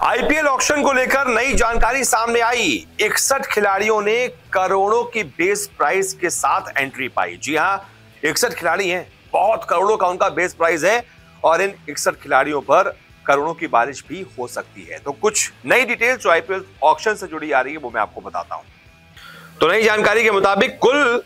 IPL auction को लेकर नई जानकारी सामने आई। 61 खिलाड़ियों ने करोड़ों की बेस प्राइस के साथ एंट्री पाई। जी हां, 61 खिलाड़ी हैं, बहुत करोड़ों का उनका बेस प्राइस है और इन 61 खिलाड़ियों पर करोड़ों की बारिश भी हो सकती है। तो कुछ नई डिटेल्स जो आईपीएल ऑक्शन से जुड़ी आ रही है वो मैं आपको बताता हूं। तो नई जानकारी के मुताबिक कुल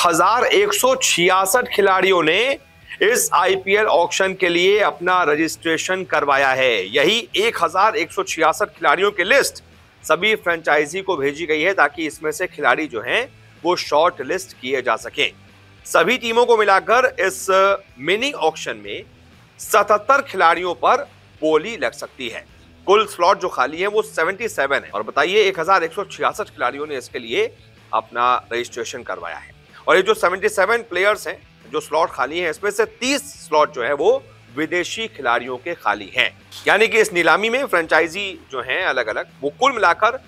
1166 खिलाड़ियों ने इस आईपीएल ऑक्शन के लिए अपना रजिस्ट्रेशन करवाया है। यही 1166 खिलाड़ियों की लिस्ट सभी फ्रेंचाइजी को भेजी गई है ताकि इसमें से खिलाड़ी जो हैं वो शॉर्ट लिस्ट किए जा सकें। सभी टीमों को मिलाकर इस मिनी ऑक्शन में 77 खिलाड़ियों पर बोली लग सकती है। कुल स्लॉट जो खाली है वो 77 है और बताइए 1166 खिलाड़ियों ने इसके लिए अपना रजिस्ट्रेशन करवाया है। और ये जो 77 प्लेयर्स हैं जो स्लॉट खाली हैं इसमें से 30 स्लॉट जो है वो विदेशी खिलाड़ियों के खाली हैं। यानी कि इस नीलामी में फ्रेंचाइजी जो हैं अलग अलग वो कुल मिलाकर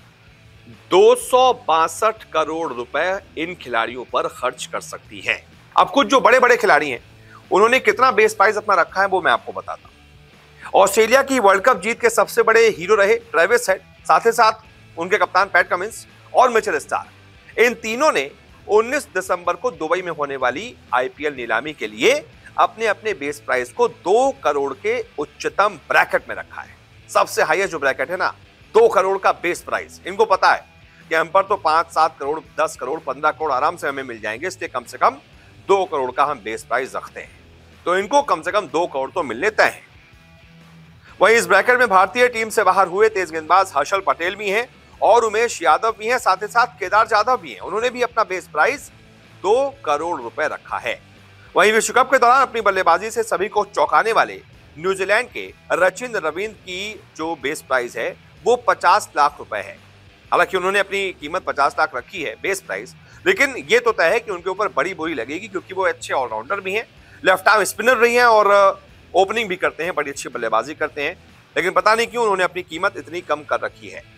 262 करोड़ रुपए इन खिलाड़ियों पर खर्च कर सकती हैं। अब कुछ जो बड़े बड़े खिलाड़ी हैं उन्होंने कितना बेस प्राइस अपना रखा है वो मैं आपको बताता हूं। ऑस्ट्रेलिया की वर्ल्ड कप जीत के सबसे बड़े हीरो रहे ट्रेविस हेड, साथ ही साथ उनके कप्तान पैट कमिंस और मिचेल स्टार्क, इन तीनों ने 19 दिसंबर को दुबई में होने वाली आईपीएल नीलामी के लिए अपने अपने बेस प्राइस को 2 करोड़ के उच्चतम ब्रैकेट में रखा है। सबसे हाईएस्ट जो ब्रैकेट है ना, 2 करोड़ का बेस प्राइस। इनको पता है कि हम पर तो 5, 7 करोड़, 10 करोड़, 15 करोड़ आराम से हमें मिल जाएंगे, इसलिए कम से कम 2 करोड़ का हम बेस प्राइस रखते हैं। तो इनको कम से कम 2 करोड़ तो मिलने तय हैं। वहीं इस ब्रैकेट में भारतीय टीम से बाहर हुए तेज गेंदबाज हर्षल पटेल भी हैं और उमेश यादव भी हैं, साथ ही साथ केदार जाधव भी हैं। उन्होंने भी अपना बेस प्राइस 2 करोड़ रुपए रखा है। वहीं विश्व कप के दौरान अपनी बल्लेबाजी से सभी को चौंकाने वाले न्यूजीलैंड के रचिन रविंद्र की जो बेस प्राइस है वो 50 लाख रुपए है। हालांकि उन्होंने अपनी कीमत 50 लाख रखी है बेस प्राइस, लेकिन ये तो तय है कि उनके ऊपर बड़ी बोली लगेगी क्योंकि वो अच्छे ऑलराउंडर भी हैं, लेफ्ट आर्म स्पिनर भी हैं और ओपनिंग भी करते हैं, बड़ी अच्छी बल्लेबाजी करते हैं। लेकिन पता नहीं क्यों उन्होंने अपनी कीमत इतनी कम कर रखी है।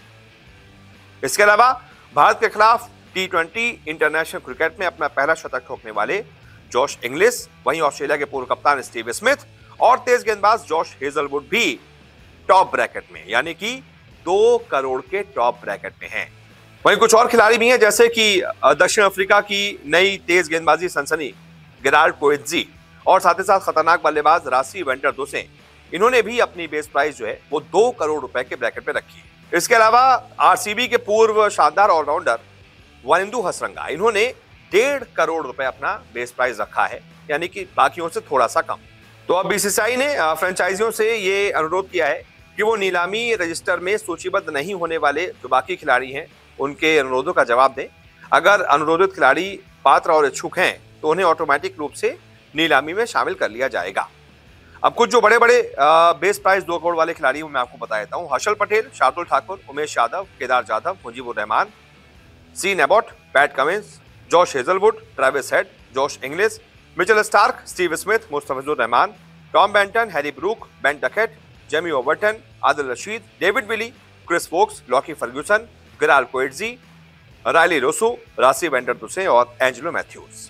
इसके अलावा भारत के खिलाफ T20 इंटरनेशनल क्रिकेट में अपना पहला शतक ठोकने वाले जॉश इंग्लिश, वहीं ऑस्ट्रेलिया के पूर्व कप्तान स्टीव स्मिथ और तेज गेंदबाज जॉश हेजलवुड भी टॉप ब्रैकेट में यानी कि 2 करोड़ के टॉप ब्रैकेट में हैं। वहीं कुछ और खिलाड़ी भी हैं जैसे कि दक्षिण अफ्रीका की नई तेज गेंदबाजी सनसनी गेराल्ड कोएट्जी और साथ ही साथ खतरनाक बल्लेबाज रासी वेंटर दोसे, इन्होंने भी अपनी बेस प्राइस जो है वो 2 करोड़ रुपए के ब्रैकेट में रखी है। इसके अलावा आरसीबी के पूर्व शानदार ऑलराउंडर वनिंदु हसरंगा, इन्होंने 1.5 करोड़ रुपए अपना बेस प्राइस रखा है, यानी कि बाकियों से थोड़ा सा कम। तो अब बीसीसीआई ने फ्रेंचाइजियों से ये अनुरोध किया है कि वो नीलामी रजिस्टर में सूचीबद्ध नहीं होने वाले जो बाकी खिलाड़ी हैं उनके अनुरोधों का जवाब दें। अगर अनुरोधित खिलाड़ी पात्र और इच्छुक हैं तो उन्हें ऑटोमेटिक रूप से नीलामी में शामिल कर लिया जाएगा। अब कुछ जो बड़े बड़े बेस प्राइस 2 करोड़ वाले खिलाड़ी मैं आपको बता देता हूं। Harshal Patel, Shardul Thakur, Umesh Yadav, Kedar Jadhav, Mujeebur Rahman, Sean Abbott, Pat Cummins, Josh Hazlewood, Travis Head, Josh Inglis, Mitchell Starc, Steve Smith, Mustafizur Rahman, Tom Banton, Harry Brook, Ben Duckett, Jamie Overton, Adil Rashid, David Willey, Chris Woakes, Lockie Ferguson, Gerald Coetzee, Rilee Rossouw, Rassie van der Dussen और Angelo Mathews.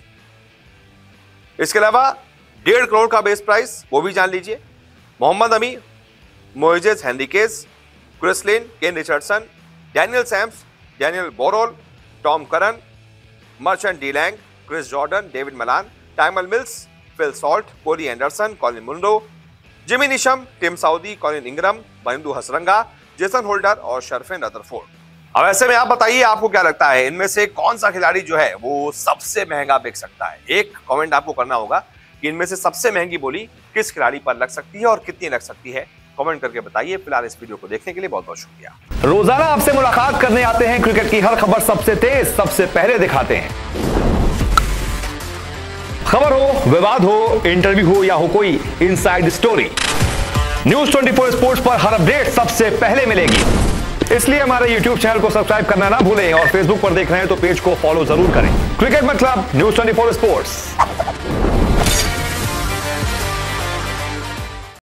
इसके अलावा 1.5 करोड़ का base price वो भी जान लीजिए। Mohammad Amir, Moises Henriques, Chris Lynn, Kane Richardson, Daniel Sams, Daniel Worrall, Tom Curran, Marchant de Lange, Chris Jordan, David Malan, Tymal Mills, Phil Salt, Corey Anderson, Colin Munro, Jimmy Neesham, Tim Southee, Colin Ingram, Wanindu Hasaranga, Jason Holder और Sherfane Rutherford. अब ऐसे में आप बताइए आपको क्या लगता है इनमें से कौन सा खिलाड़ी जो है वो सबसे महंगा बिक सकता है? एक कमेंट आपको करना होगा कि इनमें से सबसे महंगी बोली किस खिलाड़ी पर लग सकती है और कितनी लग सकती है, कमेंट करके बताइए। फिलहाल इस वीडियो को देखने के लिए बहुत बहुत शुक्रिया। रोजाना आपसे मुलाकात करने आते हैं, क्रिकेट की हर खबर सबसे तेज सबसे पहले दिखाते हैं। खबर हो, विवाद हो, इंटरव्यू हो या हो कोई इनसाइड स्टोरी, न्यूज 24 स्पोर्ट्स पर हर अपडेट सबसे पहले मिलेगी। इसलिए हमारे YouTube चैनल को सब्सक्राइब करना ना भूलें और फेसबुक पर देख रहे हैं तो पेज को फॉलो जरूर करें। क्रिकेट मतलब न्यूज 24 स्पोर्ट्स।